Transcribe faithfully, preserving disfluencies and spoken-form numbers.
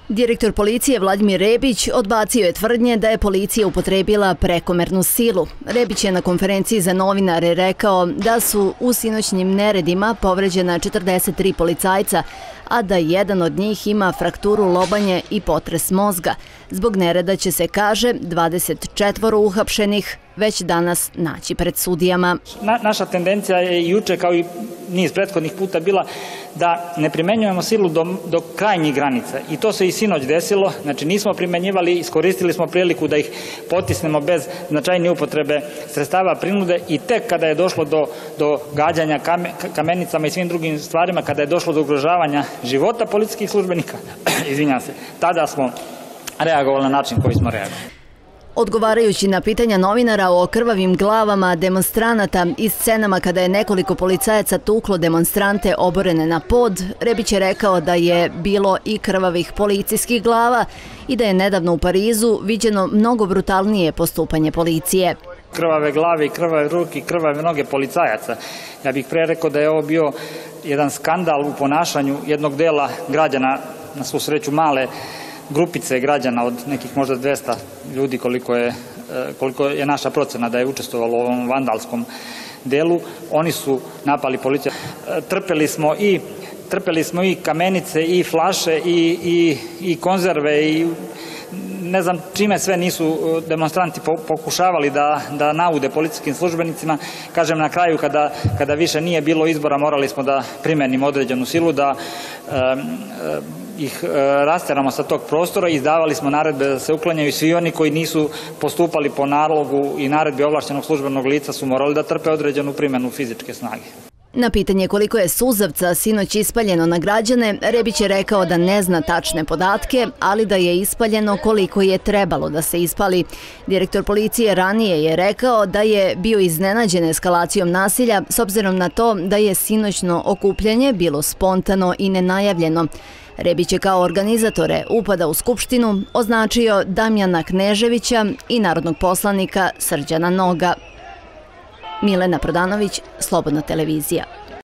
Direktor policije Vladimir Rebić odbacio je tvrdnje da je policija upotrebila prekomernu silu. Rebić je na konferenciji za novinare rekao da su u sinoćnim neredima povređena četrdeset tri policajca, a da jedan od njih ima frakturu lobanje i potres mozga. Zbog nereda će se, kaže, dvadeset četvoro uhapšenih već danas naći pred sudijama. Na, naša tendencija je i juče kao i niz prethodnih puta bila da ne primenjujemo silu do, do krajnjih granica. I to se i sinoć desilo. Znači nismo primenjivali, iskoristili smo priliku da ih potisnemo bez značajne upotrebe sredstava prinude i tek kada je došlo do, do gađanja kame, kamenicama i svim drugim stvarima, kada je došlo do ugrožavanja života policijskih službenika, izvinjam se, tada smo reagovali na način koji smo reagovali. Odgovarajući na pitanja novinara o krvavim glavama demonstranata i scenama kada je nekoliko policajaca tuklo demonstrante oborene na pod, Rebić je rekao da je bilo i krvavih policijskih glava i da je nedavno u Parizu viđeno mnogo brutalnije postupanje policije. Krvave glave i krvave ruke i krvave noge policajaca. Ja bih pre rekao da je ovo bio jedan skandal u ponašanju jednog dela građana, na svu sreću male grupice građana od nekih možda dvesta ljudi koliko je, koliko je naša procena da je učestvovalo u ovom vandalskom delu. Oni su napali policiju. Trpeli smo i, trpeli smo i kamenice i flaše i, i, i konzerve i ne znam čime sve nisu demonstranti pokušavali da, da naude policijskim službenicima. Kažem, na kraju kada, kada više nije bilo izbora morali smo da primenimo određenu silu, da um, ih rasteramo sa tog prostora i izdavali smo naredbe da se uklanjaju. Svi oni koji nisu postupali po nalogu i naredbi ovlašćenog službenog lica su morali da trpe određenu primenu fizičke snage. Na pitanje koliko je suzavca sinoć ispaljeno na građane, Rebić je rekao da ne zna tačne podatke, ali da je ispaljeno koliko je trebalo da se ispali. Direktor policije ranije je rekao da je bio iznenađen eskalacijom nasilja s obzirom na to da je sinoćno okupljanje bilo spontano i nenajavljeno. Rebić je kao organizatore upada u Skupštinu označio Damjana Kneževića i narodnog poslanika Srđana Noga. Milena Prodanović, Slobodna televizija.